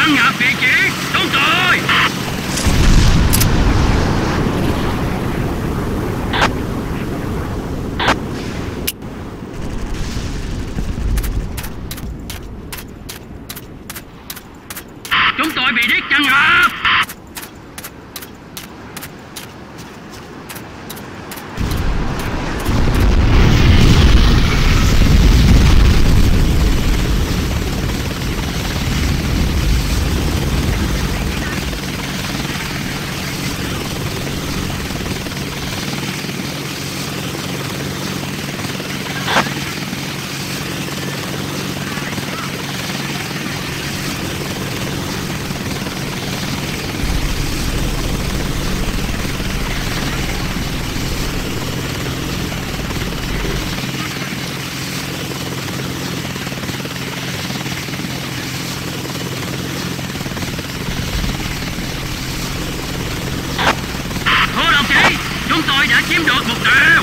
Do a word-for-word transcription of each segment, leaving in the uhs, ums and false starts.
Đăng nhập vị trí chúng tôi. Chúng tôi bị đít chân áp. Chúng tôi đã chiếm được mục tiêu.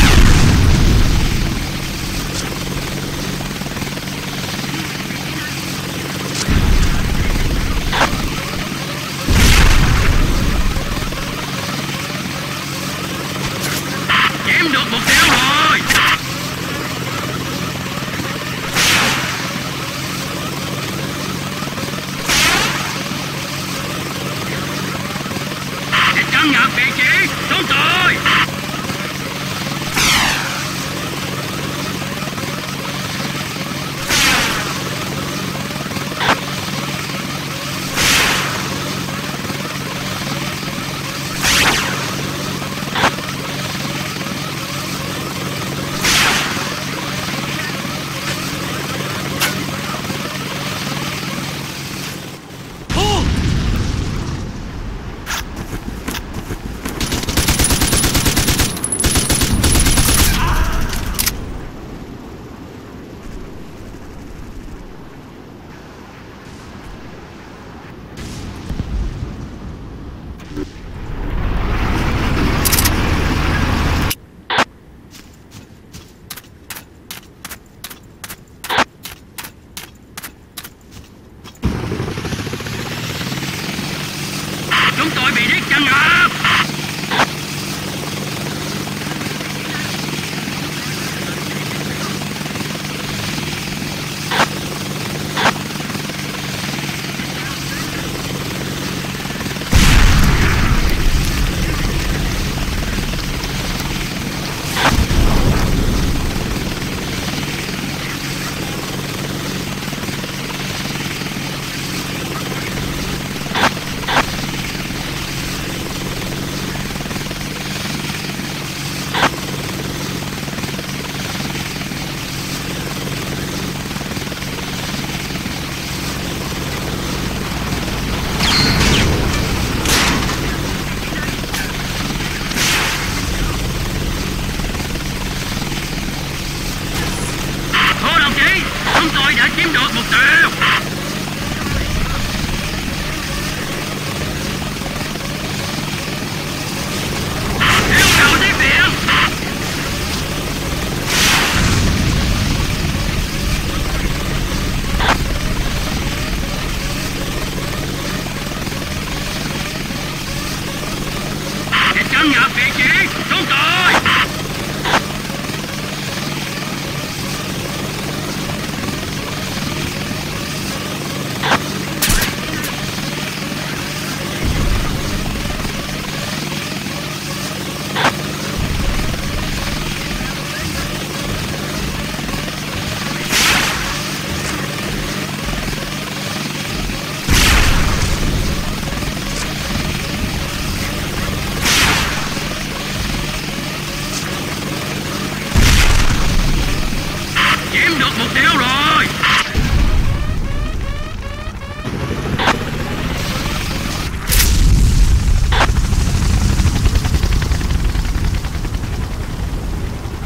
Chiếm được mục tiêu rồi. Để chân nhập vị trí chúng tôi. Chúng tôi bị đít chân áp. Chúng tôi đã chiếm được mục tiêu. Yêu cầu tiếp viện. Để chân nhập vị trí chúng tôi. Chiếm được mục tiêu rồi.